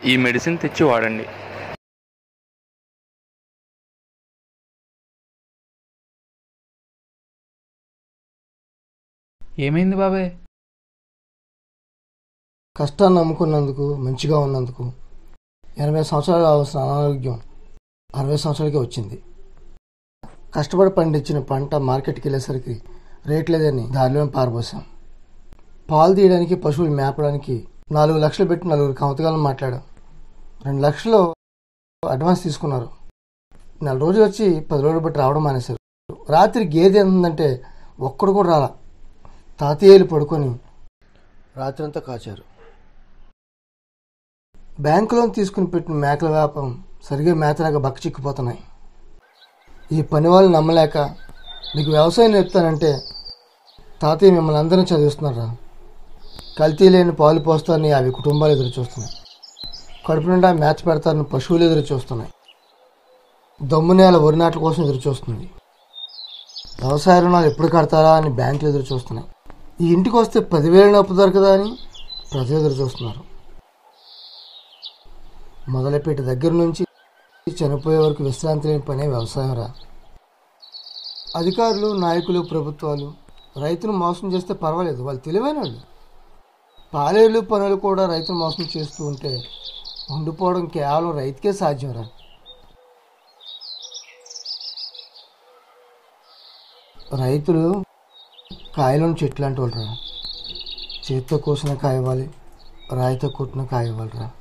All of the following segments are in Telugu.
ఈ మెడిసిన్ తెచ్చి వాడండి. ఏమైంది బాబాయ్? కష్టాన్ని నమ్ముకున్నందుకు, మంచిగా ఉన్నందుకు 80 సంవత్సరాలు కావాల్సిన అనారోగ్యం 60 సంవత్సరాలకే వచ్చింది. కష్టపడి పండించిన పంట మార్కెట్కి వెళ్ళేసరికి రేట్ లేదని దారిలో పారబోసాం. పాలు తీయడానికి, పశువులు మేపడానికి 4 లక్షలు పెట్టి 4 కమతగాలను మాట్లాడాం. 2 లక్షలు అడ్వాన్స్ తీసుకున్నారు. 4 రోజులు వచ్చి 10 రోజులు బట్టి రావడం మానేశారు. రాత్రి గేదె ఎంతంటే ఒక్కడు కూడా రాలా. తాతయ్యలు పడుకొని రాత్రంతా కాచారు. బ్యాంకులో తీసుకుని పెట్టిన మేకల వ్యాపారం సరిగ్గా మేతలాగా బక్క చిక్కిపోతున్నాయి. ఈ పని వాళ్ళు నమ్మలేక నీకు వ్యవసాయం నేర్పుతానంటే తాతయ్య మిమ్మల్ని అందరినీ చదివిస్తున్నారా? కల్తీ లేని పాలు పోస్తారని అవి కుటుంబాలు ఎదురు చూస్తున్నాయి. కడుపు నిండా మేత పెడతారని పశువులు ఎదురు చూస్తున్నాయి. దమ్ము నేల వరి నాట్ల కోసం ఎదురు చూస్తుంది. వ్యవసాయ రుణాలు ఎప్పుడు కడతారా అని బ్యాంకులు ఎదురు చూస్తున్నాయి. ఈ ఇంటికి వస్తే 10,000 అప్పు దొరకదా అని ప్రజలు ఎదురు చూస్తున్నారు. మొదలుపెట్టి దగ్గర నుంచి చనిపోయే వరకు విశ్రాంతి లేని పనే వ్యవసాయం రా. అధికారులు, నాయకులు, ప్రభుత్వాలు రైతును మోసం చేస్తే పర్వాలేదు, వాళ్ళు తెలివైన వాళ్ళు. పాలేళ్ళు, పనులు కూడా రైతును మోసం చేస్తూ ఉంటే ఉండిపోవడం కేవలం రైతుకే సాధ్యం రా. రైతులు కాయలను చెట్లు లాంటి వాళ్ళు రా. చేతితో కోసిన కాయ ఇవ్వాలి, రాయితో కొట్టిన కాయ ఇవ్వాలి రా.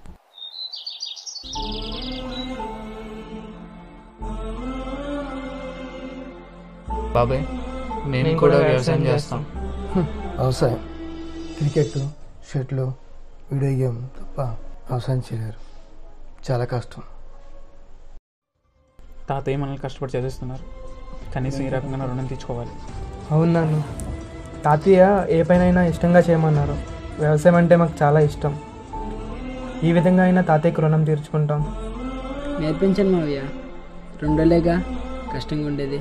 బాబాయ్ మేము కూడా వ్యవసాయం చేస్తాం. వ్యవసాయం క్రికెట్, షటిల్, వీడియో గేమ్ తప్ప వ్యవసాయం చేయలేరు. చాలా కష్టం. తాతయ్య మనల్ని కష్టపడి చదివిస్తున్నారు, కనీసం ఈ రకంగా రుణం తీర్చుకోవాలి. అవును నాన్న, తాతయ్య ఏ పైనైనా ఇష్టంగా చేయమన్నారు. వ్యవసాయం అంటే మాకు చాలా ఇష్టం. ఈ విధంగా అయినా తాతయ్యకు రుణం తీర్చుకుంటాం. నేర్పించండి మావయ్య, 2 రోజులేగా కష్టంగా ఉండేది.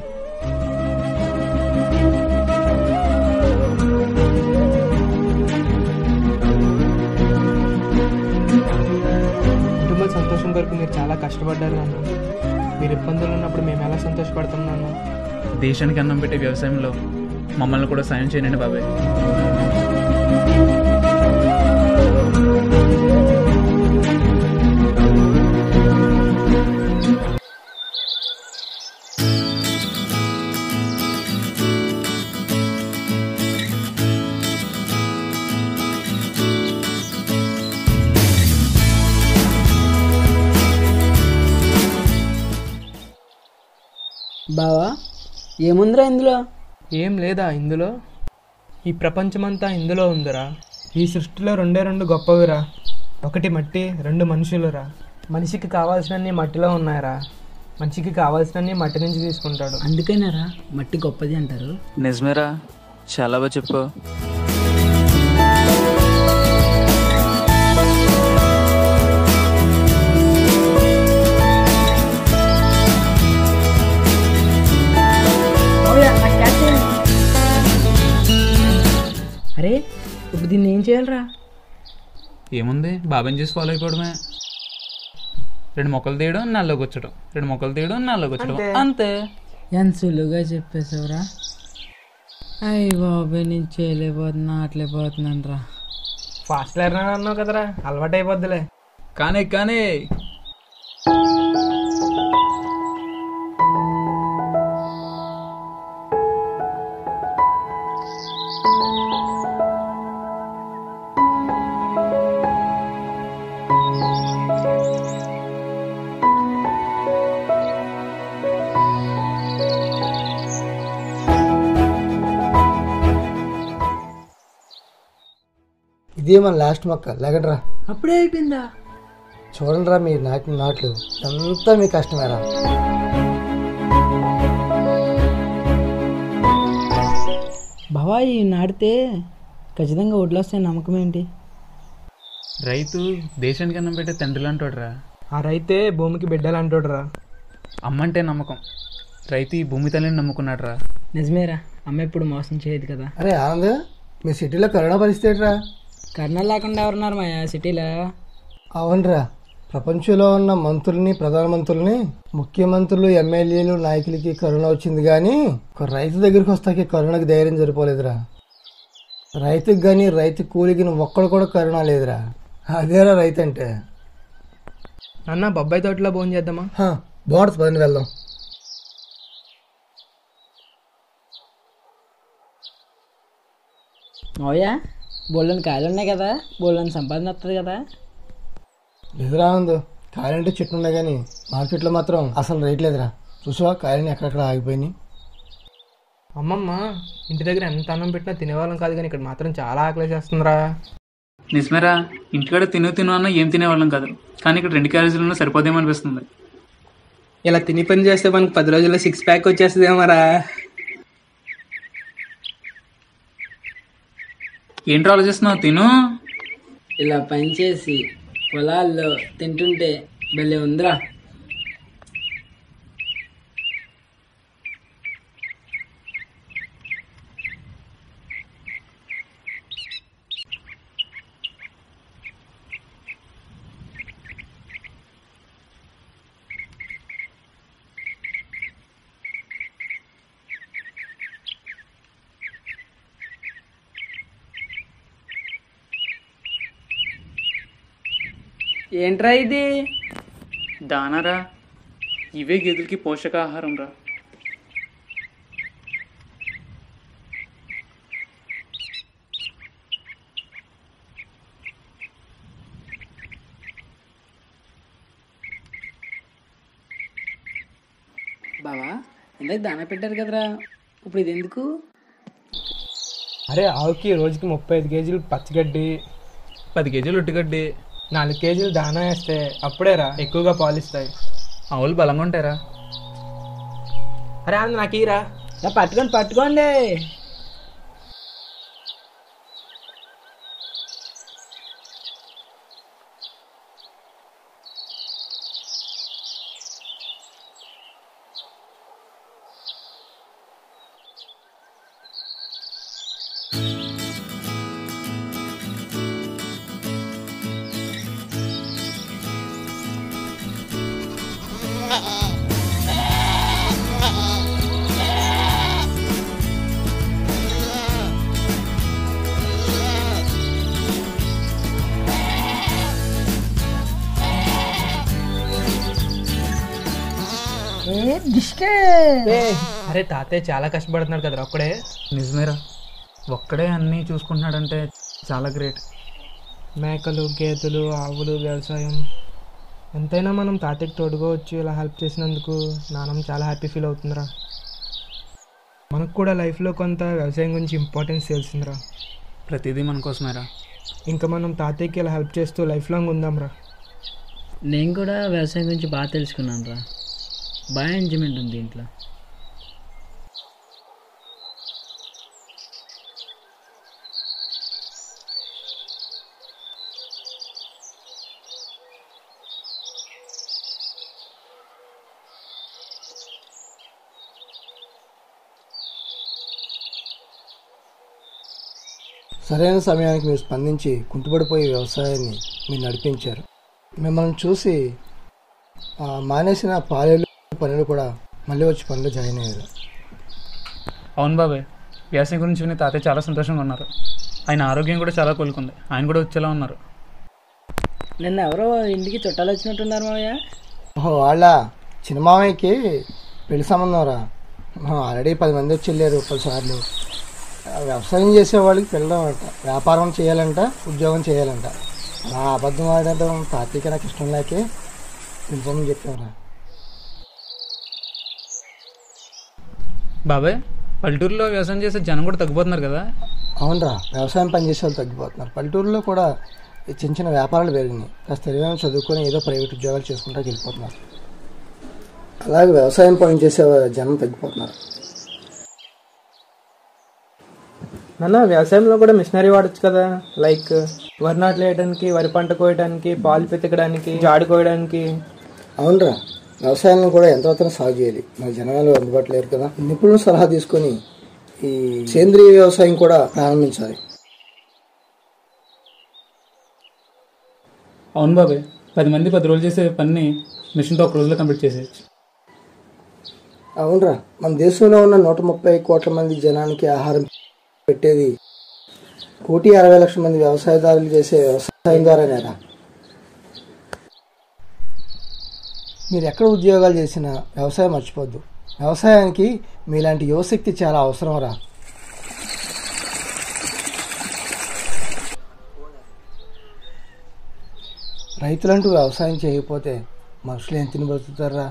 కుటుంబ సంతోషం కొరకు మీరు చాలా కష్టపడ్డారు నాన్న. మీరు ఇబ్బందులు ఉన్నప్పుడు మేము ఎలా సంతోషపడుతున్నాను. దేశానికి అన్నం పెట్టే వ్యవసాయంలో మమ్మల్ని కూడా సాయం చేయండి బాబాయ్. బావా ఏముందిరా ఇందులో? ఏం లేదా ఇందులో? ఈ ప్రపంచమంతా ఇందులో ఉందిరా. ఈ సృష్టిలో 2 గొప్పవిరా. 1 మట్టి, 2 మనుషులురా. మనిషికి కావాల్సినన్ని మట్టిలో ఉన్నాయరా. మనిషికి కావాల్సినన్ని మట్టి నుంచి తీసుకుంటాడు. అందుకేనారా మట్టి గొప్పది అంటారు. నిజమేరా, చాలా బాగా చెప్పు. అరే ఇప్పుడు దీన్ని ఏం చేయాలరా? ఏముంది, బాబాయ్ని చేసి ఫాలో అయిపోవడమే. 2 మొక్కలు తీయడం, నల్లోకి వచ్చడం, 2 మొక్కలు తీయడం, నల్లోకి వచ్చడం, అంతే. ఎంత సులువుగా చెప్పేసావురా. అయ్యి బాబాయ్, నేను చేయలేకపోతున్నా, అట్లేకపోతున్నాను రా. ఫాస్ట్ లెర్నర్ అన్నావు కదరా, అలవాటు అయిపోద్దిలే. కానీ కానీ ఇదే మన లాస్ట్ మొక్క. లేకట్రా, అప్పుడే అయిపోయిందా? చూడండి రా, మీరు నాటిన నాట్లు అంతా మీ కష్టమేరా. బావా ఈ నాటితే ఖచ్చితంగా వడ్లు వస్తాయి, నమ్మకం ఏంటి? రైతు దేశానికి అన్నం పెట్టే తండ్రిలు అంటాడురా. ఆ రైతే భూమికి బిడ్డలు అంటాడురా. అమ్మంటే నమ్మకం, రైతు ఈ భూమి తల్లిని నమ్ముకున్నాడు రా. నిజమేరా, అమ్మ ఎప్పుడు మోసం చేయదు కదా. అరే ఆనంద్, మీ సిటీలో కరోనా పరిస్థితి ఏంట్రా? కర్నల్ లేకుండా ఎవరున్నారు మా సిటీలో? అవునరా, ప్రపంచంలో ఉన్న మంత్రుల్ని, ప్రధానమంత్రుల్ని, ముఖ్యమంత్రులు, ఎమ్మెల్యేలు, నాయకులకి కరోనా వచ్చింది, కానీ ఒక రైతు దగ్గరికి వస్తాకి కరోనాకి ధైర్యం సరిపోలేదురా. రైతుకి కానీ రైతు కూలికి ఒక్కడు కూడా కరోనా లేదురా. అదేరా రైతు అంటే. అన్న బొబ్బాయి తోటలో భోజనం చేద్దామా? బాగుంటుంది, పదండి వెళ్దాం. మావయ్య బోళ్ళని కాయలు ఉన్నాయి కదా, బోళ్ళని సంపాదన వస్తుంది కదా. లేదురా ఉంది, కాయలంటే చెట్లు ఉన్నాయి కానీ మార్కెట్లో మాత్రం అసలు రేట్ లేదురా. చూసావా కాయలని ఎక్కడెక్కడ ఆగిపోయినాయి. అమ్మమ్మ ఇంటి దగ్గర ఎంత అన్నం పెట్టినా తినేవాళ్ళం కాదు, కానీ ఇక్కడ మాత్రం చాలా ఆకలి చేస్తుందిరా. నిజమేరా, ఇంటికాడ తిను అన్న ఏం తినేవాళ్ళం కాదు, కానీ ఇక్కడ 2 క్యారేజీలు సరిపోదేమో అనిపిస్తుంది. ఇలా తిని పని చేస్తే మనకు 10 రోజుల్లో 6 ప్యాక్ వచ్చేస్తుందేమోరా. ఏంట్రా ఆలోచిస్తున్నావు? తిను. ఇలా పని చేసి పొలాల్లో తింటుంటే భలే ఉందిరా. ఏంట్రా ఇది? దానారా, ఇవే గేదెలకి పోషకాహారం రా. బావా ఇందాక దానా పెట్టారు కదరా, ఇప్పుడు ఇది ఎందుకు? అరే ఆవుకి రోజుకి 35 కేజీలు పచ్చిగడ్డి, 10 కేజీలు ఉట్టిగడ్డి, 4 కేజీలు దానా వేస్తే అప్పుడేరా ఎక్కువగా పాలిస్తాయి. ఆవులు బలంగా ఉంటారా? అరే నాకు ఈరా. పట్టుకోండి. అరే తాతయ్య చాలా కష్టపడుతున్నాడు కదరా ఒక్కడే. నిజమేరా, ఒక్కడే అన్నీ చూసుకుంటున్నాడంటే చాలా గ్రేట్. మేకలు, గేదెలు, ఆవులు, వ్యవసాయం ఎంతైనా మనం తాతయ్యకి తోడుగా వచ్చి ఇలా హెల్ప్ చేసినందుకు నాన్నమ్మ చాలా హ్యాపీ ఫీల్ అవుతుందిరా. మనకు కూడా లైఫ్లో కొంత వ్యవసాయం గురించి ఇంపార్టెన్స్ తెలిసిందిరా. ప్రతిదీ మన కోసమేరా. ఇంకా మనం తాతయ్యకి ఇలా హెల్ప్ చేస్తూ లైఫ్ లాంగ్ ఉందాంరా. నేను కూడా వ్యవసాయం గురించి బాగా తెలుసుకున్నాను రా, బాగా ఎంజాయ్మెంట్ ఉంది ఇంట్లో. సరైన సమయానికి మీరు స్పందించి కుంటుపడిపోయే వ్యవసాయాన్ని మీరు నడిపించారు. మిమ్మల్ని చూసి మానేసిన పాలేళ్ళు పనులు కూడా మళ్ళీ వచ్చి పనులు జాయిన్ అయ్యారు. అవును బాబాయ్, వ్యవసాయం గురించి విని తాతయ్య చాలా సంతోషంగా ఉన్నారు. ఆయన ఆరోగ్యం కూడా చాలా కోలుకుంది. ఆయన కూడా వచ్చేలా ఉన్నారు. నిన్న ఎవరో ఇంటికి చుట్టాలు వచ్చినట్టున్నారు మావయ్య. ఓహో, వాళ్ళ చిన్న మామయ్యకి పెళ్లి సంబంధం రా. ఆల్రెడీ 10 మంది వచ్చి వెళ్ళారు 10 సార్లు. వ్యవసాయం చేసే వాళ్ళకి పిల్లడం అంట, వ్యాపారం చేయాలంట, ఉద్యోగం చేయాలంట. అలా అబద్ధం ఆడటం తాతయ్యకి నాకు ఇష్టం లేకే పిలిచామని చెప్పారా. బాబాయ్, పల్లెటూరులో వ్యవసాయం చేసే జనం కూడా తగ్గిపోతున్నారు కదా? అవునరా, వ్యవసాయం పనిచేసే వాళ్ళు తగ్గిపోతున్నారు. పల్లెటూరులో కూడా చిన్న చిన్న వ్యాపారాలు పెరిగినాయి. కాస్త తెలివైన చదువుకొని ఏదో ప్రైవేట్ ఉద్యోగాలు చేసుకుంటా వెళ్ళిపోతున్నారు. అలాగే వ్యవసాయం పని చేసే జనం తగ్గిపోతున్నారు. నాన్న వ్యవసాయంలో కూడా మిషనరీ వాడచ్చు కదా, లైక్ వరి నాట్లు వేయడానికి, వరి పంట కోయడానికి, పాలు పితకడానికి, జాడి కోయడానికి. అవునరా, వ్యవసాయాన్ని కూడా ఎంతవరకు సాగు చేయాలి. మన జనాలు అందుబాటులో లేరు కదా. నిపుణుల సలహా తీసుకొని ఈ సేంద్రీయ వ్యవసాయం కూడా ప్రారంభించాలి. అవును బాబాయ్, 10 మంది 10 రోజులు చేసే పని మిషన్తో 1 రోజులో కంప్లీట్ చేసేయచ్చు. అవునరా, మన దేశంలో ఉన్న 130 కోట్ల మంది జనానికి ఆహారం పెట్టేది 1,60,00,000 మంది వ్యవసాయదారులు చేసే వ్యవసాయం ద్వారానేరా. మీరు ఎక్కడ ఉద్యోగాలు చేసినా వ్యవసాయం మర్చిపోద్దు. వ్యవసాయానికి మీలాంటి యువశక్తి చాలా అవసరం రా. రైతులంటూ వ్యవసాయం చేయకపోతే మనుషులు ఏం తిని బ్రతుకుతారా?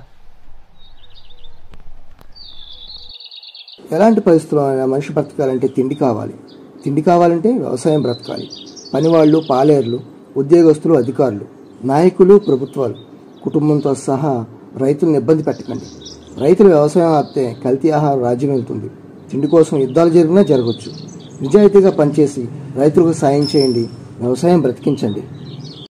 ఎలాంటి పరిస్థితుల్లో అయినా మనిషి బ్రతకాలంటే తిండి కావాలి. తిండి కావాలంటే వ్యవసాయం బ్రతకాలి. పనివాళ్ళు, పాలేర్లు, ఉద్యోగస్తులు, అధికారులు, నాయకులు, ప్రభుత్వాలు, కుటుంబంతో సహా రైతులను ఇబ్బంది పెట్టకండి. రైతులు వ్యవసాయం ఆపితే కల్తీ ఆహారం రాజ్యం వెళ్తుంది. తిండి కోసం యుద్ధాలు జరిగినా జరగవచ్చు. నిజాయితీగా పనిచేసి రైతులకు సాయం చేయండి. వ్యవసాయం బ్రతికించండి.